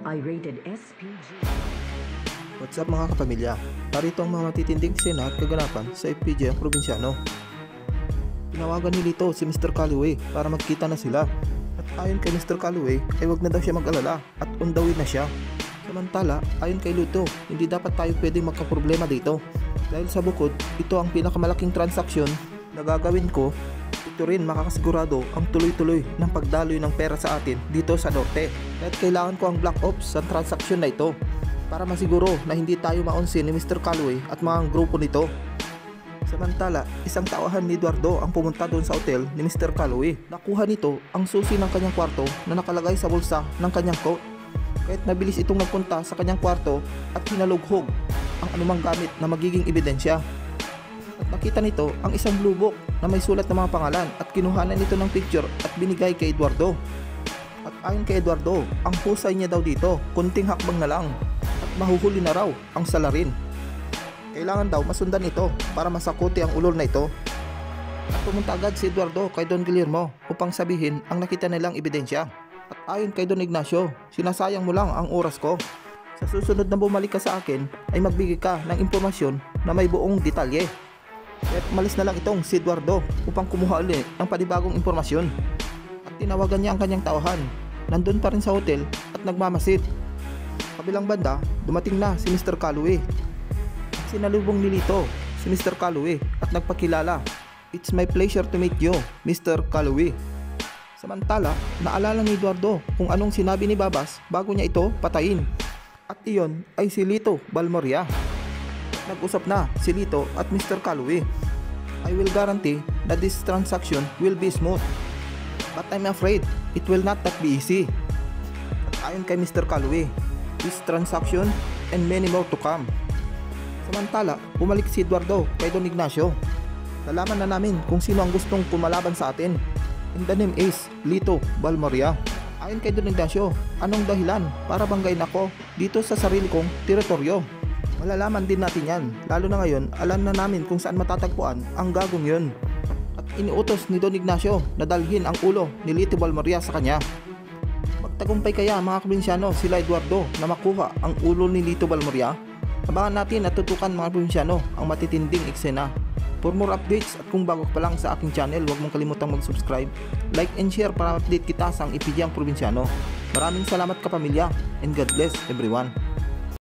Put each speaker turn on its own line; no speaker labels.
I-rated SPG.
What's up mga kapamilya? Narito ang mga matitinding eksena at kaganapan sa FPJ ang probinsyano. Tinawagan ni Lito si Mr. Calloway para magkita na sila. At ayon kay Mr. Calloway ay wag na daw siya mag-alala at undawin na siya. Samantala, ayon kay Lito, hindi dapat tayo pwedeng magkaproblema dito. Dahil sa bukod, ito ang pinakamalaking transaksyon na gagawin ko. Ito rin makakasigurado ang tuloy-tuloy ng pagdaloy ng pera sa atin dito sa Norte. At kailangan ko ang black ops sa transaksyon na ito para masiguro na hindi tayo maunsin ni Mr. Calloway at mga grupo nito. Samantala, isang tauhan ni Eduardo ang pumunta doon sa hotel ni Mr. Calloway. Nakuha nito ang susi ng kanyang kwarto na nakalagay sa bulsa ng kanyang coat. Kahit mabilis itong nagpunta sa kanyang kwarto at hinalughog ang anumang gamit na magiging ebidensya. At nakita nito ang isang blue book na may sulat ng mga pangalan at kinuhanan nito ng picture at binigay kay Eduardo. At ayon kay Eduardo, ang husay niya daw dito, kunting hakbang na lang at mahuhuli na raw ang salarin. Kailangan daw masundan ito para masakuti ang ulol na ito. At pumunta agad si Eduardo kay Don Guillermo upang sabihin ang nakita nilang ebidensya. At ayon kay Don Ignacio, sinasayang mo lang ang oras ko. Sa susunod na bumalik ka sa akin ay magbigay ka ng impormasyon na may buong detalye. At malis na lang itong si Eduardo upang kumuha ulit ng panibagong impormasyon. At tinawagan niya ang kanyang tauhan. Nandun pa rin sa hotel at nagmamasid. Kabilang banda, dumating na si Mr. Calloway. Sinalubong ni Lito si Mr. Calloway at nagpakilala. It's my pleasure to meet you, Mr. Calloway. Samantala, naalala ni Eduardo kung anong sinabi ni Babas bago niya ito patayin. At iyon ay si Lito Balmoria. Nag-usap na si Lito at Mr. Calloway. I will guarantee that this transaction will be smooth. But I'm afraid it will not that be easy. At ayon kay Mr. Calloway, this transaction and many more to come. Samantala, bumalik si Eduardo kay Don Ignacio. Nalaman na namin kung sino ang gustong pumalaban sa atin. And the name is Lito Balmoria. Ayon kay Don Ignacio, anong dahilan para banggain ako dito sa sarili kong teritoryo? Malalaman din natin yan, lalo na ngayon alam na namin kung saan matatagpuan ang gagong yun. At iniutos ni Don Ignacio na dalhin ang ulo ni Lito Balmoria sa kanya. Magtagumpay kaya mga probinsyano sila Eduardo na makuha ang ulo ni Lito Balmoria? Abangan natin at tutukan mga probinsyano ang matitinding eksena. For more updates at kung bago pa lang sa aking channel, huwag mong kalimutang mag-subscribe, like and share para update kita sa ang ipidiyang probinsyano. Maraming salamat kapamilya and God bless everyone.